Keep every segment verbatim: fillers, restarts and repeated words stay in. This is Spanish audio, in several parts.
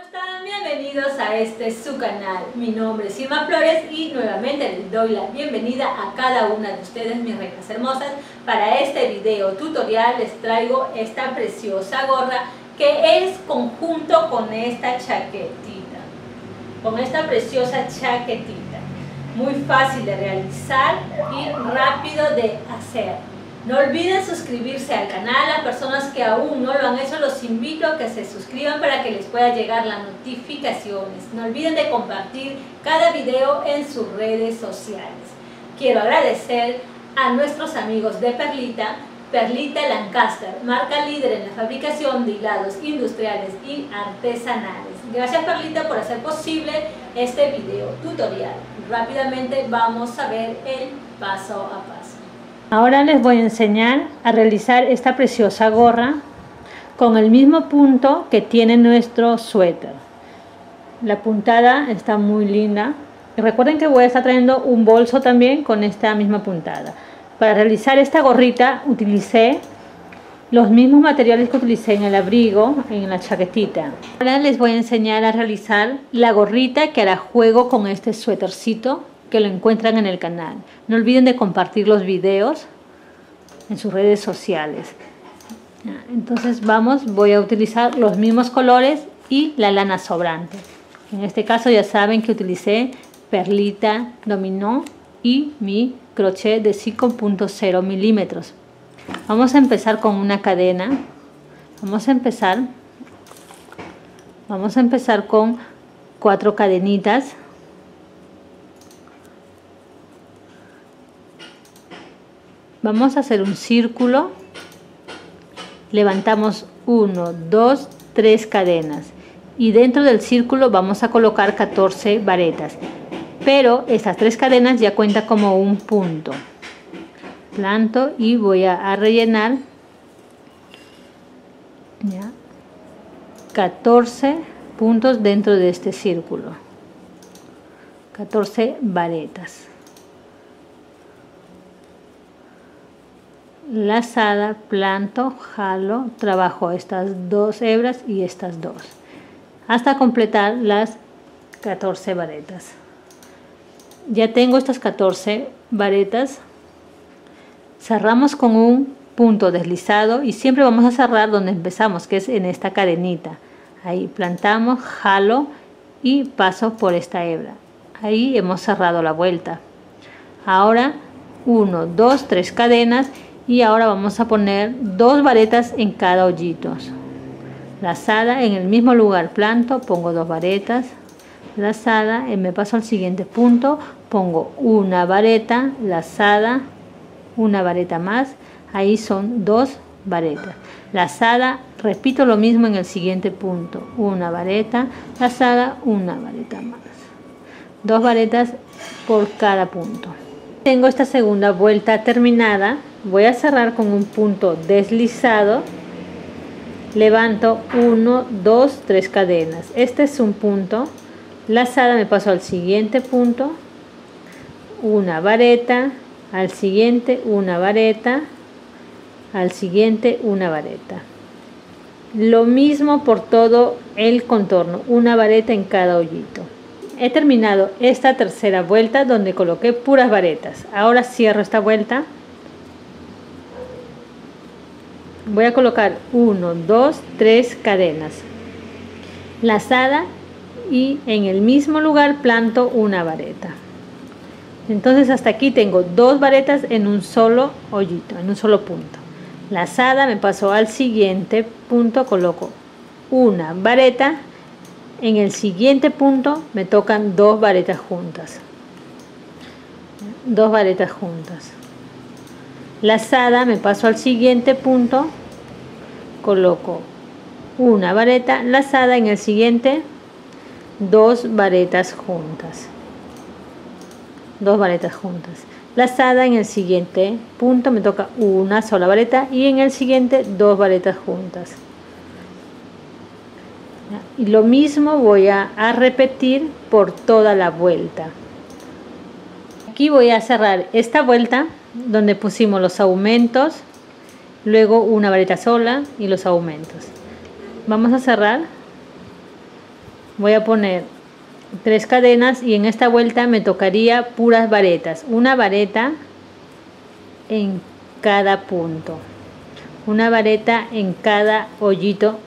están? Bienvenidos a este su canal. Mi nombre es Irma Flores y nuevamente les doy la bienvenida a cada una de ustedes, mis reinas hermosas. Para este video tutorial les traigo esta preciosa gorra que es conjunto con esta chaquetita, con esta preciosa chaquetita. Muy fácil de realizar y rápido de hacer. No olviden suscribirse al canal. Las personas que aún no lo han hecho, los invito a que se suscriban para que les pueda llegar las notificaciones. No olviden de compartir cada video en sus redes sociales. Quiero agradecer a nuestros amigos de Perlita, Perlita Lancaster, marca líder en la fabricación de hilados industriales y artesanales. Gracias Perlita por hacer posible este video tutorial. Rápidamente vamos a ver el paso a paso. Ahora les voy a enseñar a realizar esta preciosa gorra con el mismo punto que tiene nuestro suéter. La puntada está muy linda. Y recuerden que voy a estar trayendo un bolso también con esta misma puntada. Para realizar esta gorrita utilicé los mismos materiales que utilicé en el abrigo, en la chaquetita. Ahora les voy a enseñar a realizar la gorrita que hará juego con este suétercito, que lo encuentran en el canal. No olviden de compartir los videos en sus redes sociales. Entonces vamos, voy a utilizar los mismos colores y la lana sobrante. En este caso ya saben que utilicé Perlita Dominó y mi crochet de cinco punto cero milímetros. Vamos a empezar con una cadena. Vamos a empezar, vamos a empezar con cuatro cadenitas. Vamos a hacer un círculo, levantamos uno, dos, tres cadenas y dentro del círculo vamos a colocar catorce varetas, pero estas tres cadenas ya cuentan como un punto. Planto y voy a, a rellenar ya, catorce puntos dentro de este círculo, catorce varetas. Lazada, planto, jalo, trabajo estas dos hebras y estas dos hasta completar las catorce varetas. Ya tengo estas catorce varetas. Cerramos con un punto deslizado y siempre vamos a cerrar donde empezamos, que es en esta cadenita. Ahí plantamos, jalo y paso por esta hebra. Ahí hemos cerrado la vuelta. Ahora uno, dos, tres cadenas. Y ahora vamos a poner dos varetas en cada hoyito. Lazada en el mismo lugar, planto, pongo dos varetas. Lazada, me paso al siguiente punto, pongo una vareta, lazada, una vareta más. Ahí son dos varetas. Lazada, repito lo mismo en el siguiente punto, una vareta, lazada, una vareta más. Dos varetas por cada punto. Tengo esta segunda vuelta terminada. Voy a cerrar con un punto deslizado, levanto uno, dos, tres cadenas. Este es un punto, lazada, me paso al siguiente punto, una vareta, al siguiente una vareta, al siguiente una vareta. Lo mismo por todo el contorno, una vareta en cada hoyito. He terminado esta tercera vuelta donde coloqué puras varetas. Ahora cierro esta vuelta. Voy a colocar uno, dos, tres cadenas, lazada y en el mismo lugar planto una vareta. Entonces hasta aquí tengo dos varetas en un solo hoyito, en un solo punto. Lazada, me paso al siguiente punto, coloco una vareta. En el siguiente punto me tocan dos varetas juntas, dos varetas juntas. Lazada, me paso al siguiente punto, coloco una vareta, lazada, en el siguiente dos varetas juntas, dos varetas juntas. Lazada, en el siguiente punto me toca una sola vareta y en el siguiente dos varetas juntas. Y lo mismo voy a, a repetir por toda la vuelta. Aquí voy a cerrar esta vuelta donde pusimos los aumentos, luego una vareta sola y los aumentos. Vamos a cerrar voy a poner tres cadenas y en esta vuelta me tocaría puras varetas, una vareta en cada punto, una vareta en cada hoyito,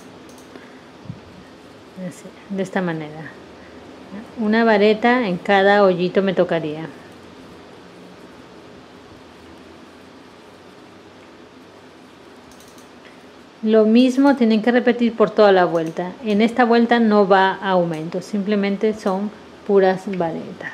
así, de esta manera, una vareta en cada hoyito me tocaría. Lo mismo tienen que repetir por toda la vuelta. En esta vuelta no va a aumento, simplemente son puras varetas.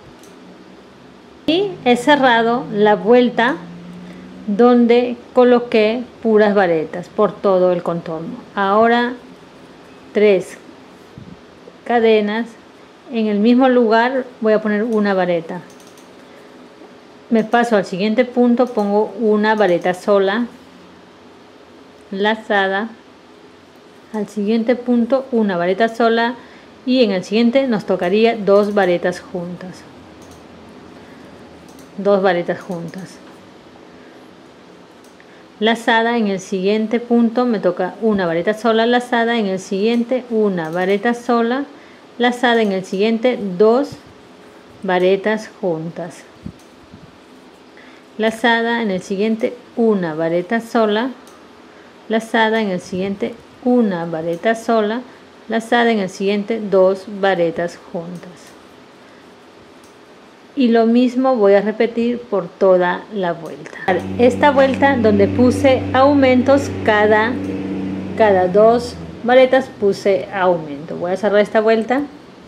Y he cerrado la vuelta donde coloqué puras varetas por todo el contorno. Ahora tres cadenas, en el mismo lugar voy a poner una vareta. Me paso al siguiente punto, pongo una vareta sola, lazada, al siguiente punto una vareta sola y en el siguiente nos tocaría dos varetas juntas, dos varetas juntas, lazada. En el siguiente punto me toca una vareta sola, lazada, en el siguiente una vareta sola, lazada, en el siguiente dos varetas juntas, lazada, en el siguiente una vareta sola, lazada, en el siguiente una vareta sola, lazada, en el siguiente dos varetas juntas. Y lo mismo voy a repetir por toda la vuelta. Esta vuelta donde puse aumentos, cada, cada dos varetas puse aumento. Voy a cerrar esta vuelta.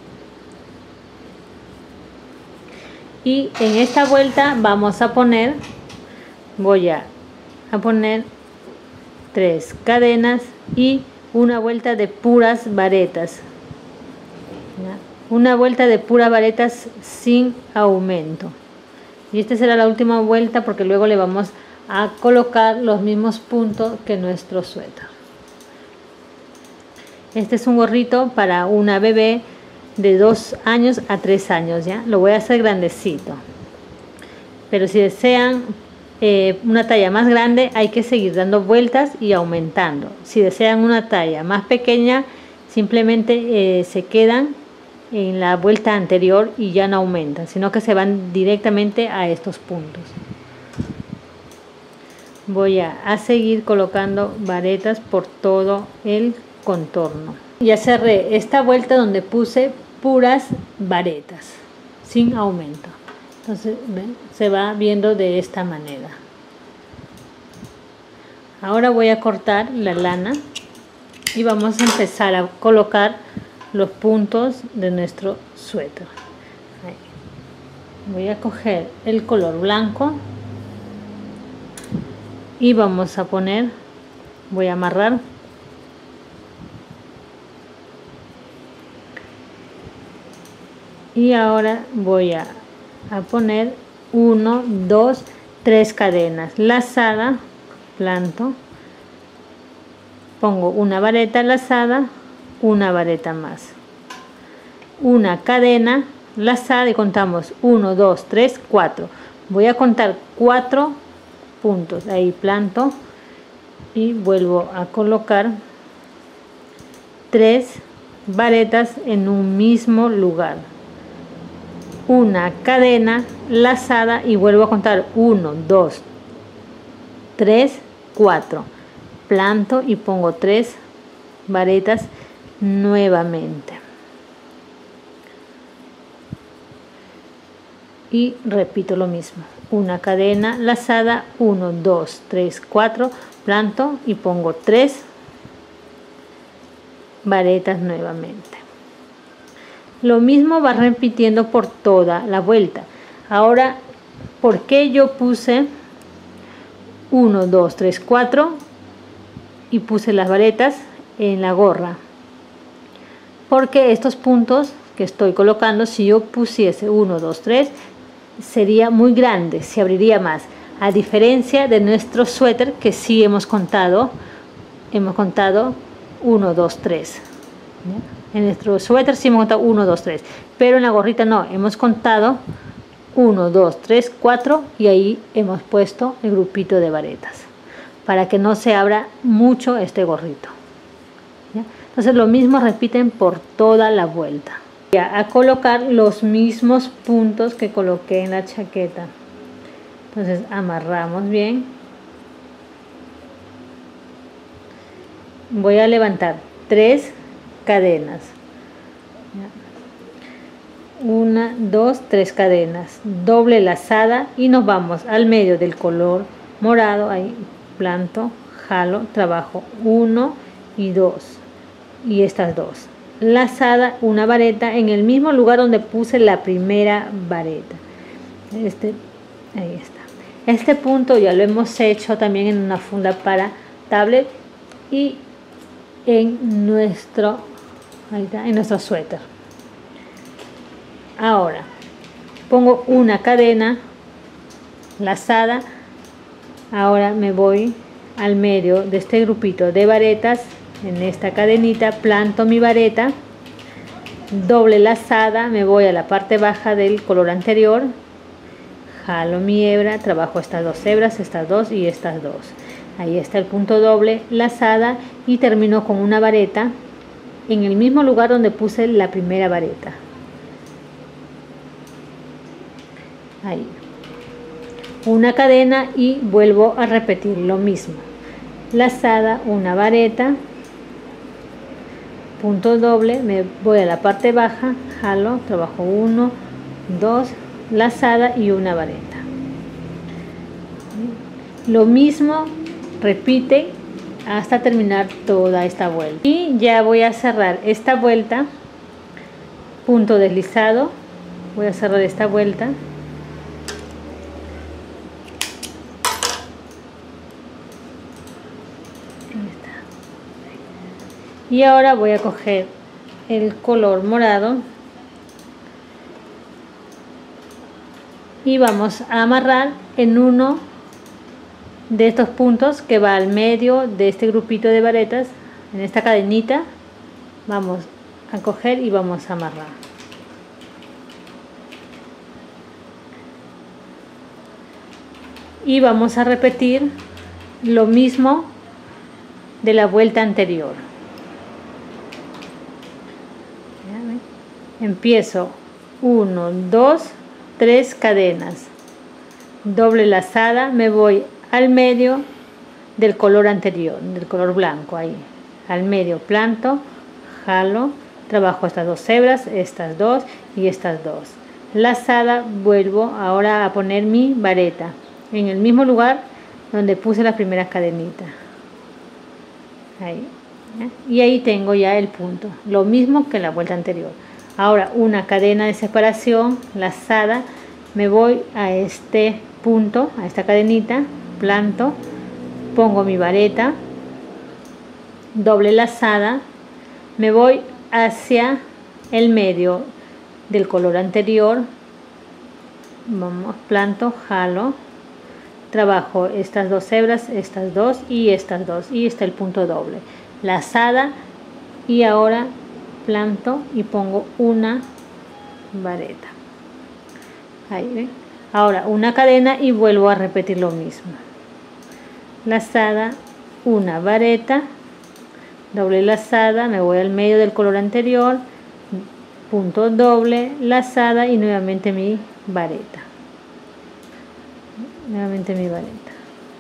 Y en esta vuelta vamos a poner, voy a, a poner tres cadenas y una vuelta de puras varetas, ¿ya? Una vuelta de puras varetas sin aumento, y esta será la última vuelta porque luego le vamos a colocar los mismos puntos que nuestro suéter. Este es un gorrito para una bebé de dos años a tres años, ya lo voy a hacer grandecito, pero si desean Eh, una talla más grande hay que seguir dando vueltas y aumentando. Si desean una talla más pequeña, simplemente eh, se quedan en la vuelta anterior y ya no aumentan, sino que se van directamente a estos puntos. Voy a, a seguir colocando varetas por todo el contorno. Ya cerré esta vuelta donde puse puras varetas sin aumento. Entonces, ¿ven? Se va viendo de esta manera. Ahora voy a cortar la lana y vamos a empezar a colocar los puntos de nuestro suéter. Ahí. Voy a coger el color blanco y vamos a poner, voy a amarrar y ahora voy a a poner uno, dos, tres cadenas, lazada, planto, pongo una vareta lazada, una vareta más, una cadena lazada y contamos uno, dos, tres, cuatro. Voy a contar cuatro puntos, ahí planto y vuelvo a colocar tres varetas en un mismo lugar, una cadena lazada y vuelvo a contar uno, dos, tres, cuatro, planto y pongo tres varetas nuevamente y repito lo mismo, una cadena lazada, uno, dos, tres, cuatro, planto y pongo tres varetas nuevamente. Lo mismo va repitiendo por toda la vuelta. Ahora, ¿por qué yo puse uno, dos, tres, cuatro y puse las varetas en la gorra? Porque estos puntos que estoy colocando, si yo pusiese uno, dos, tres, sería muy grande, se abriría más. A diferencia de nuestro suéter que sí hemos contado, hemos contado uno, dos, tres. ¿Ya? En nuestro suéter sí hemos contado uno, dos, tres, pero en la gorrita no, hemos contado uno, dos, tres, cuatro y ahí hemos puesto el grupito de varetas para que no se abra mucho este gorrito. ¿Ya? Entonces lo mismo repiten por toda la vuelta. Ya, a colocar los mismos puntos que coloqué en la chaqueta. Entonces amarramos bien. Voy a levantar tres cadenas. Una, dos, tres cadenas. Doble lazada y nos vamos al medio del color morado. Ahí planto, jalo, trabajo uno y dos. Y estas dos. Lazada, una vareta en el mismo lugar donde puse la primera vareta. Este, ahí está. Este punto ya lo hemos hecho también en una funda para tablet y en nuestro, ahí está, en nuestro suéter. Ahora pongo una cadena lazada. Ahora me voy al medio de este grupito de varetas. En esta cadenita planto mi vareta, doble lazada, me voy a la parte baja del color anterior, jalo mi hebra, trabajo estas dos hebras, estas dos y estas dos. Ahí está el punto doble, lazada, y termino con una vareta en el mismo lugar donde puse la primera vareta. Ahí. Una cadena y vuelvo a repetir lo mismo. Lazada, una vareta, punto doble, me voy a la parte baja, jalo, trabajo uno, dos, lazada y una vareta. Lo mismo repite hasta terminar toda esta vuelta. Y ya voy a cerrar esta vuelta, punto deslizado, voy a cerrar esta vuelta. Y ahora voy a coger el color morado y vamos a amarrar en uno de estos puntos que va al medio de este grupito de varetas. En esta cadenita vamos a coger y vamos a amarrar. Y vamos a repetir lo mismo de la vuelta anterior. Empiezo uno, dos, tres cadenas, doble lazada, me voy al medio del color anterior, del color blanco, ahí al medio planto, jalo, trabajo estas dos hebras, estas dos y estas dos, lazada, vuelvo ahora a poner mi vareta en el mismo lugar donde puse la primera cadenita, ahí, ¿eh? Y ahí tengo ya el punto, lo mismo que la vuelta anterior. Ahora una cadena de separación, lazada, me voy a este punto, a esta cadenita, planto, pongo mi vareta, doble lazada, me voy hacia el medio del color anterior, vamos, planto, jalo, trabajo estas dos hebras, estas dos y estas dos, y está el punto doble, lazada, y ahora planto y pongo una vareta. Ahí ven. Ahora una cadena y vuelvo a repetir lo mismo. Lazada, una vareta, doble lazada, me voy al medio del color anterior, punto doble, lazada y nuevamente mi vareta. Nuevamente mi vareta.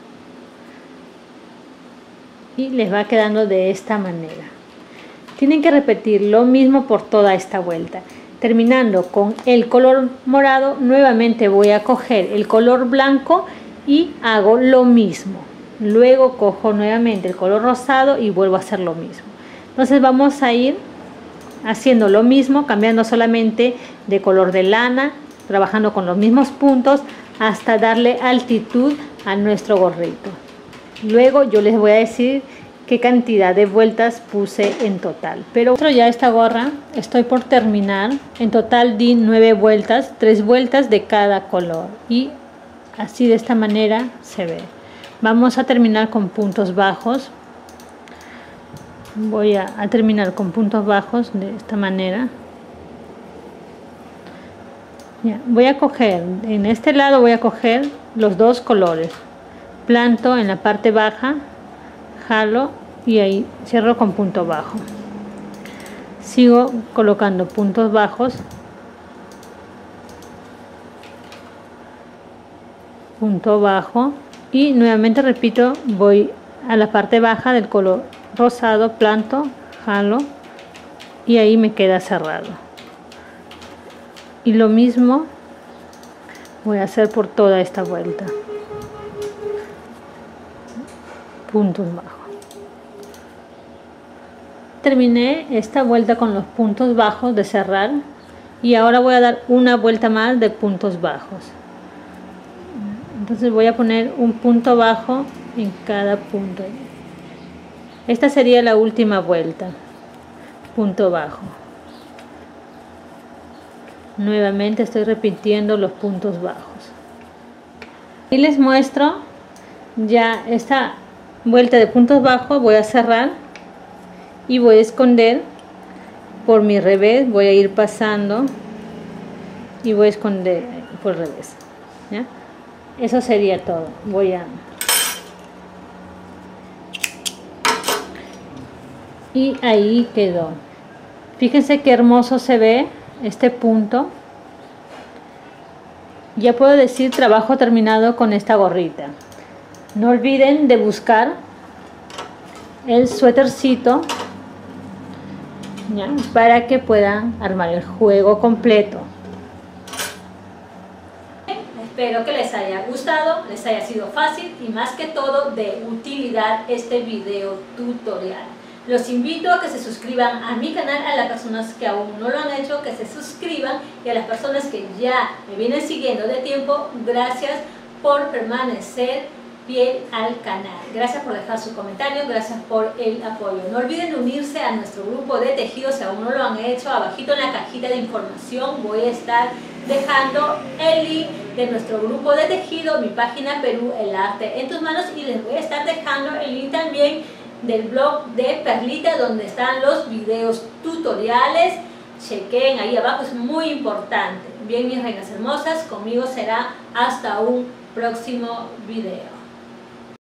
Y les va quedando de esta manera. Tienen que repetir lo mismo por toda esta vuelta. Terminando con el color morado, nuevamente voy a coger el color blanco y hago lo mismo. Luego cojo nuevamente el color rosado y vuelvo a hacer lo mismo. Entonces vamos a ir haciendo lo mismo, cambiando solamente de color de lana, trabajando con los mismos puntos hasta darle altitud a nuestro gorrito. Luego yo les voy a decir qué cantidad de vueltas puse en total. Pero ya esta gorra estoy por terminar. En total di nueve vueltas, tres vueltas de cada color. Y así de esta manera se ve. Vamos a terminar con puntos bajos. Voy a, a terminar con puntos bajos de esta manera. Ya, voy a coger, en este lado voy a coger los dos colores. Planto en la parte baja, jalo y ahí cierro con punto bajo. Sigo colocando puntos bajos, punto bajo, y nuevamente repito, voy a la parte baja del color rosado, planto, jalo y ahí me queda cerrado. Y lo mismo voy a hacer por toda esta vuelta, puntos bajos. Terminé esta vuelta con los puntos bajos de cerrar y ahora voy a dar una vuelta más de puntos bajos. Entonces voy a poner un punto bajo en cada punto. Esta sería la última vuelta, punto bajo. Nuevamente estoy repitiendo los puntos bajos. Y les muestro ya esta vuelta de puntos bajos. Voy a cerrar y voy a esconder por mi revés, voy a ir pasando y voy a esconder por revés, ¿ya? Eso sería todo. Voy a y ahí quedó. Fíjense qué hermoso se ve este punto. Ya puedo decir trabajo terminado con esta gorrita. No olviden de buscar el suétercito, ¿ya?, para que puedan armar el juego completo. Espero que les haya gustado, les haya sido fácil y más que todo de utilidad este video tutorial. Los invito a que se suscriban a mi canal, a las personas que aún no lo han hecho, que se suscriban, y a las personas que ya me vienen siguiendo de tiempo, gracias por permanecer fiel al canal. Gracias por dejar su comentario, gracias por el apoyo. No olviden unirse a nuestro grupo de tejidos si aún no lo han hecho. Abajito en la cajita de información voy a estar dejando el link de nuestro grupo de tejido, mi página Perú, el arte en tus manos, y les voy a estar dejando el link también del blog de Perlita, donde están los videos tutoriales. Chequen ahí abajo, es muy importante. Bien, mis reinas hermosas, conmigo será hasta un próximo video.